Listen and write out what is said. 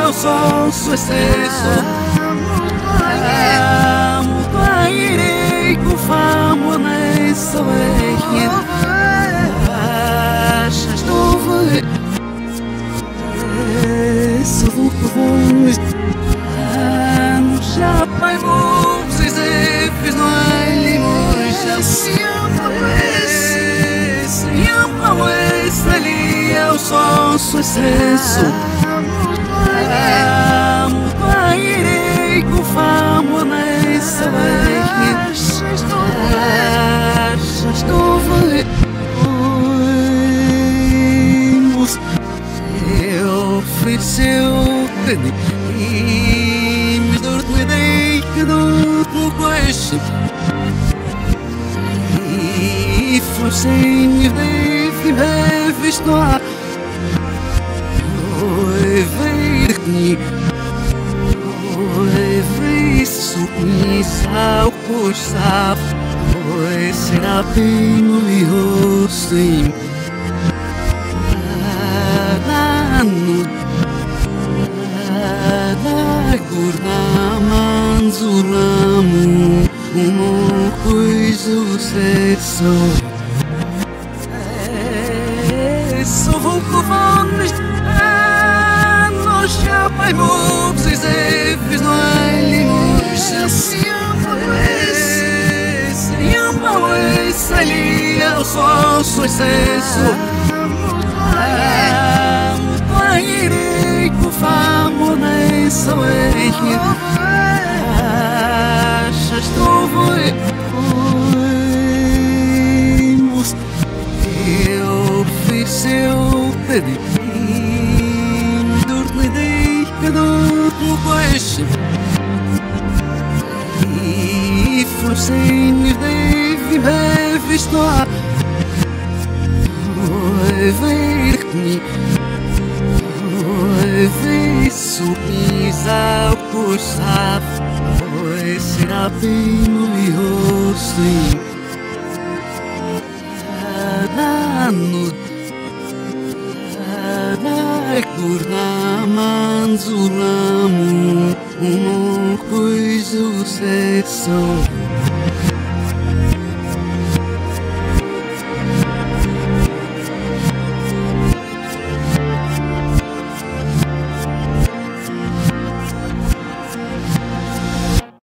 ao sol seu excesso. Mutuairei com fama nessa vez. Achas novo se vou provons já pai vos exefes não é limões já sempre ali ao sol seu excesso. Mutuairei com fama nessa vez. Achas novo eu ofereceu e me dei que dou no coice e forcei me dei visto a oi ver que oi ver subir ao cursar oi será bem no rosto Manzuramu uma coisa você só vou provar-nos nós já pai movos e zefes não é limões já sempre ali ao sol seu excesso. Mutuairei com fama nessa vez. Achas novo eu ofereceu pedi dormidei que dou no coice e forcei me dei visto a oi ver que oi ver subir ao cursar oi será bem no rosto Kurna manzuramu uma coisa você só